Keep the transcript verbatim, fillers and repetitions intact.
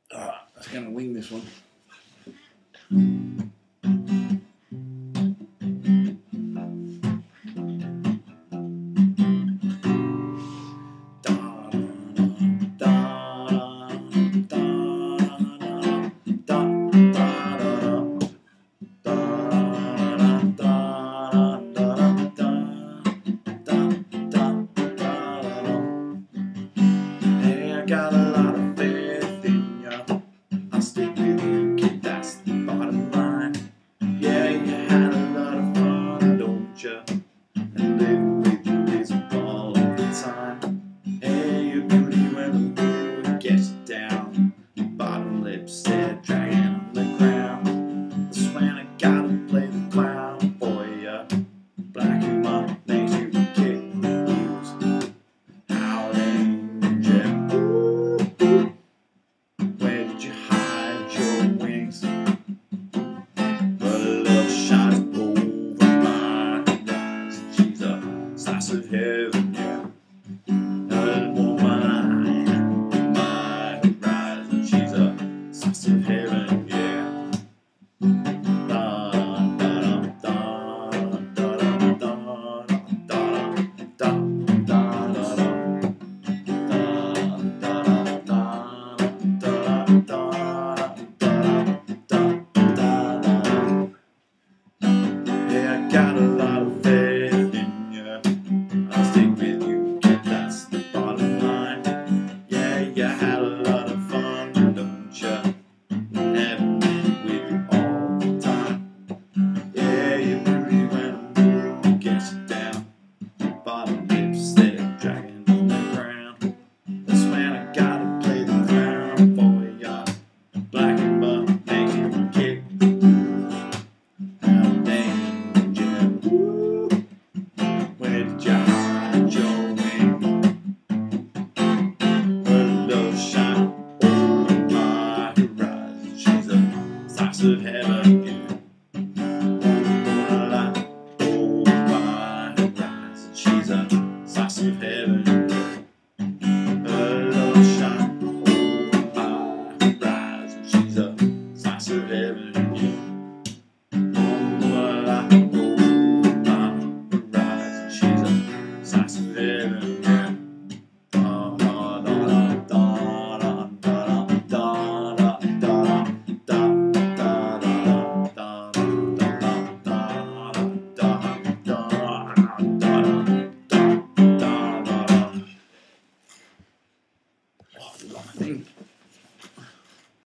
Alright, I'm going to wing this one. Hey, I got a lot of faith in you. I'll stick with you, kid, that's the bottom line. Yeah, you had a lot of fun, don't you? And living with you is all of the time. Hey, you beauty when the mood gets you down. Bottom lips, they're dragging on the ground. That's when I gotta play the clown for ya. Black humor makes you kick the blues. Howling angel, where did you hide your wings? But a love shot over my eyes. She's a slice of heaven, yeah. A woman on my horizon. She's a slice of heaven, yeah. Yeah, I got a lot of faith in you. I'll stick with you, kid, that's the bottom line. Yeah, you had a lot